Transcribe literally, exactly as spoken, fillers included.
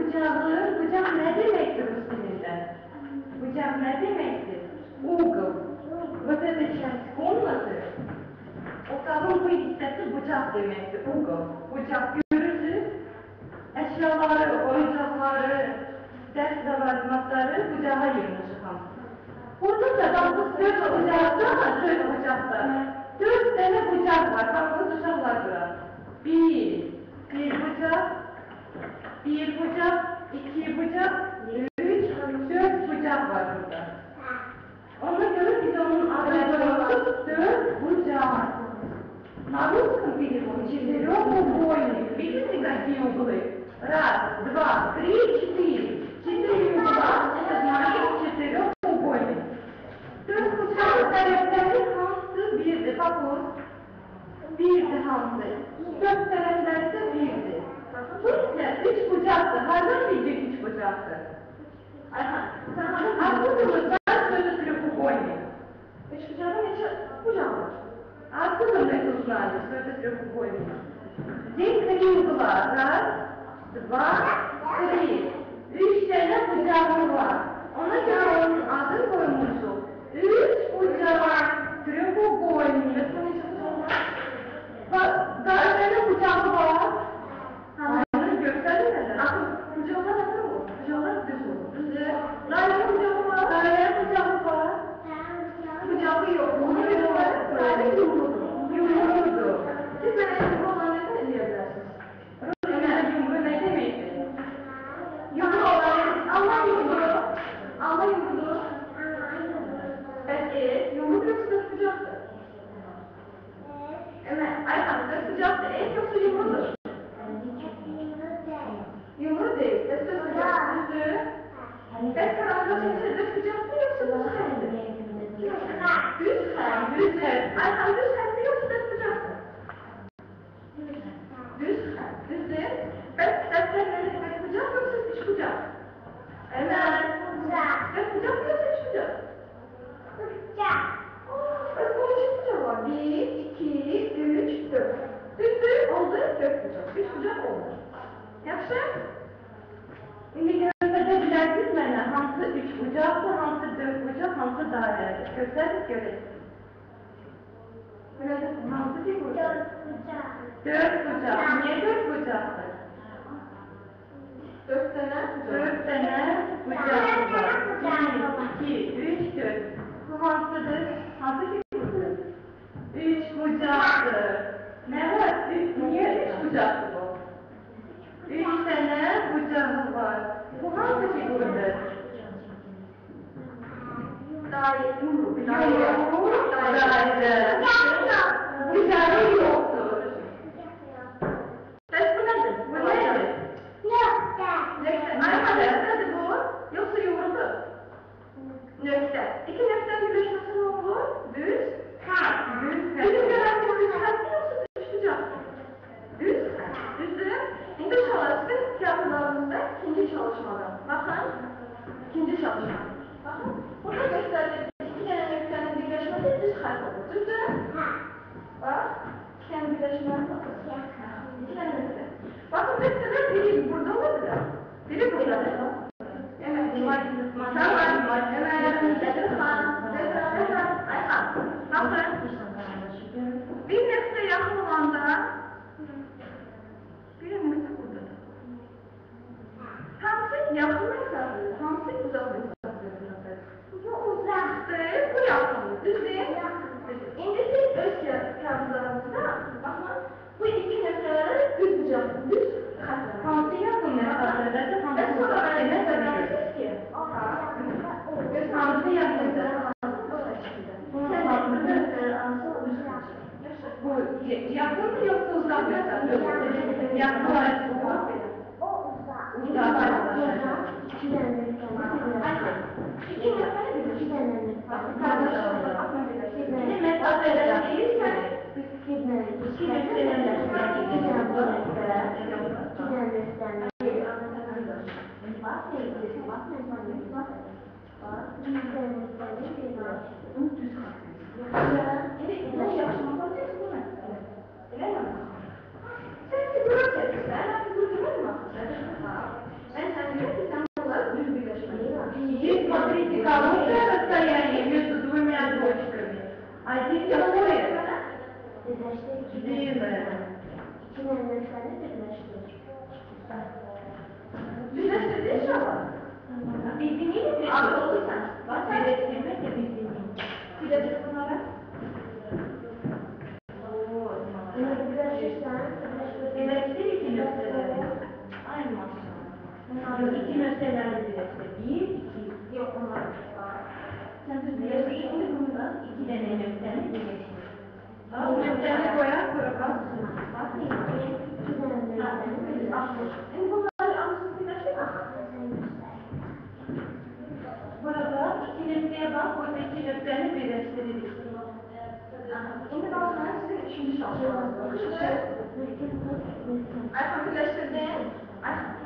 bıçağı, bıçak ne demektir üstünde? Bıçak ne demektir? Угол. Вот эта часть комнаты, o kalın bu hissesi bıçak demektir, uğul. Bıçak görürsünüz, eşyaları, oyuncakları, ders zavallımatları bıçağa yığılmışır hamısı. Burada da dokuz dört bıçakta ama dört bıçakta. Dört tane bıçak var, bakın uşaklar bura. Bir, bir bıçak, bir bıçak, iki bıçak, üç, dört bıçak var burada. Ona göre biz onun adını koyuyoruz, dört bıçak. На русском переводе четырехугольник. Видите, какие углы? Раз, два, три, четыре. Четыре угла, это значит четырехугольник. То есть бıçak tarafları hamsı birdi, bakın. Birdi hamsı. Dört tarafları da birdi. Bu ise üç bıçaktı. Hardan bildik üç bıçaktı? Откуда вы знаете, что это треугольник? Üç bıçakta ne bıçak var? Откуда мы это узнали, что это треугольник? Здесь три угла. Раз, два, три. Üç tane bıçağım var. Ona göre onun adını koymuşum. Üç bıçak, треугольник. Daha tane bıçağım var. Onu gösterin neden? Akıl, bıçaklar nasıl bu? Bıçaklar düz olur. Daire bıçağı var. Daire bıçağı var. Bıçağı yok. Onu yok. Sadece yumurdu. Yumurdu. Siz de yumurdu olan ne söyleyebilirsiniz? Ömer yumurdu ne demektir? Yumurdu olan Allah yumurdu. Allah yumurdu. Peki yumurdu yoksa da sıcaktır. Ömer Ayhan da sıcaktır. Et yoksa yumurdu. Yumurdu değil. Et de sıcak. Düzdü. Et karanlığı içinde sıcaktır yoksa da sıcaktır. Düz kalp, düz kalp. Ayhan düz kalp yoksa da sıcaktır. Düz kalp, düz değil. Ben kitaplar ne demek sıcak yoksa hiç sıcak. Evet. Ben sıcak yoksa hiç sıcak. Sıcak. Ben bunun için sıcak var. Bir, iki, üç, dört. Düzdü oldu, dört sıcak. Üç sıcak oldu. Yaxşı? Şimdi gösterebilirsiniz bana hansı üç bucaqdır, hansı dört bucaq, hansı dairədir. Göstəriniz görəsiniz. Burada hansı bir bucaq? Dört bucaq. Niye dört bucaqdır? Dört tane bucaq. Dört tane bucaq var. Bir, iki, üç, dört. Bu hansıdır? Hansı bir bucaq? Üç bucaqdır. Ne var? Niye üç bucaqdır bu? Üç tane bucağı var. Bu hangi figürdür? Daire. Yok. Daire. Bucağı yoktur. Peki bu nedir? Bu nedir? Nökte. Aynen nöktedir bu. Yoksa yumurta. Nökte. İki nöktenin birleşmesi ne olur? Düz. Kalp. Düz. Bizim görenler düz kalp mi yoksa düz bucak? Düz kalp. Düzdür. Şimdi çalıştık yapılarımızda ikinci çalışmada. Bakın, ikinci çalışma. Bakın, burada gösterdiğimiz iki tane nöktenin birleşmesi düz kalp olur. Düzdür? Bak, iki tane birleşme bakın. İki tane nökte. Bakın nökteler biri burada olabilir. Biri burada. Evet, tamam. Ayhan, bakın. Bir nökte yakın olanda bir nökte buradadır. Hansı yakınıysa, hansı uzaklıksa? Bu uzaktır, bu yakındır. Düz değil. İndi siz öz kağıtlarımızda, bakın, bu iki nökteleri düz bucaqdır, düz kalpler. Hansı yakın nöktelerdir, hansı uzaklıkdır? Öğrenmişsiniz ki. Hansı yakındır? Bu yakın mı yoksa uzak mı? Yakın olarak uzak mı? Uzak arkadaşlar. İki tane İki tane İki mesafeden değilsen İki Sen bir durum çekmişler. İki elementlerini birleştir. Düzleştirdi inşallah. Bildiğini mi? Abi olursa. Bak birleştirmek de bildiğini. Silebilir bunlara. Ooo. Bunu birleştirsen, Birleştir iki nöqteleri. Ay maşallah. Yok iki nöqteleri birleştir. Bir, iki. Yok onlar. Sen düz birleştir. Şimdi bundan iki tane nöqteni birleştir. Al nöqteni koyar sonra bak. Bak ne? iki elementlerini birleştir. Şimdi bunları anlasın birleştir mi? Burada iki nöqteye bak, burada iki nöqteni birleştirir. Şimdi bak ben size üçüncü çalışmanızı. Ayhan birleştirdi. Ayhan.